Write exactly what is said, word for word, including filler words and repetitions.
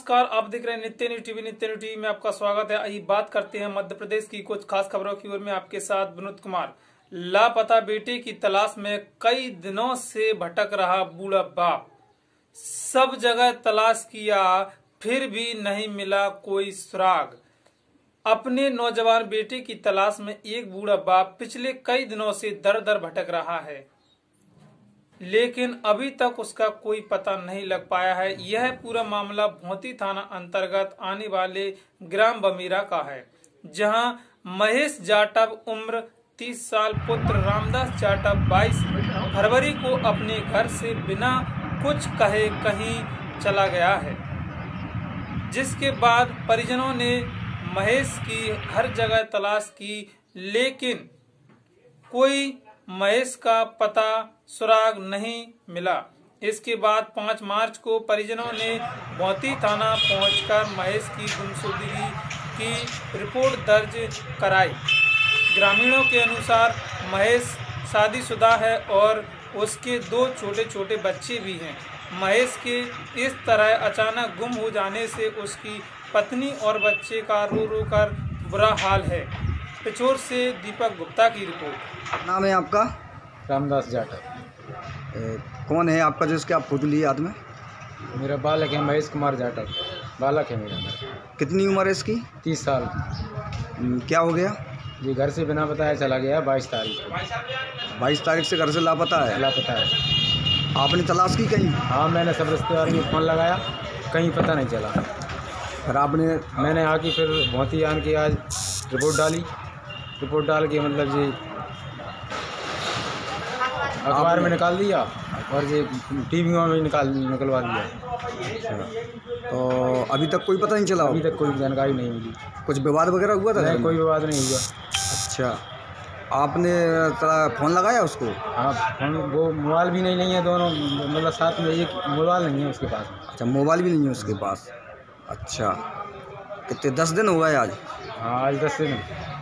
नमस्कार, आप देख रहे हैं Nitya news TV. Nitya news TV में आपका स्वागत है। आइए बात करते हैं मध्य प्रदेश की कुछ खास खबरों की ओर में। आपके साथ विनोद कुमार। लापता बेटे की तलाश में कई दिनों से भटक रहा बूढ़ा बाप, सब जगह तलाश किया फिर भी नहीं मिला कोई सुराग। अपने नौजवान बेटे की तलाश में एक बूढ़ा बाप पिछले कई दिनों से दर दर भटक रहा है, लेकिन अभी तक उसका कोई पता नहीं लग पाया है। यह पूरा मामला भोंती थाना अंतर्गत आने वाले ग्राम बमीरा का है, जहां महेश जाटव उम्र तीस साल पुत्र रामदास जाटव बाईस फरवरी को अपने घर से बिना कुछ कहे कहीं चला गया है, जिसके बाद परिजनों ने महेश की हर जगह तलाश की, लेकिन कोई महेश का पता सुराग नहीं मिला। इसके बाद पाँच मार्च को परिजनों ने भोंती थाना पहुंचकर महेश की गुमशुदगी की रिपोर्ट दर्ज कराई। ग्रामीणों के अनुसार महेश शादीशुदा है और उसके दो छोटे छोटे बच्चे भी हैं। महेश के इस तरह अचानक गुम हो जाने से उसकी पत्नी और बच्चे का रो रो कर बुरा हाल है। पिछोर से दीपक गुप्ता की रिपोर्ट। नाम है आपका? रामदास जाटव। ए, कौन है आपका जो इसके आप फोटो लिए याद में? मेरा बालक है महेश कुमार जाटव, बालक है मेरा। कितनी उम्र है इसकी? तीस साल। हम्म, क्या हो गया? ये घर से बिना बताया चला गया बाईस तारीख बाईस तारीख से घर से लापता है। लापता है। आपने तलाश की कहीं? हाँ, मैंने सब रिश्तेदार में फ़ोन लगाया, कहीं पता नहीं चला। फिर आपने? मैंने आके फिर भोंती आन के आज रिपोर्ट डाली। रिपोर्ट डाल के मतलब जी अखबार में निकाल दिया और ये टीवियों में निकाल निकलवा दिया। तो अभी तक कोई पता नहीं चला? अभी तक कोई जानकारी नहीं मिली। कुछ विवाद वगैरह हुआ था? नहीं, कोई विवाद नहीं हुआ। अच्छा, आपने फ़ोन लगाया उसको? हाँ, फोन वो मोबाइल भी नहीं नहीं है, दोनों मतलब साथ में, एक मोबाइल नहीं है उसके पास। अच्छा, मोबाइल भी नहीं है उसके पास। अच्छा, कितने दस दिन हो गए आज? हाँ, आज दस दिन।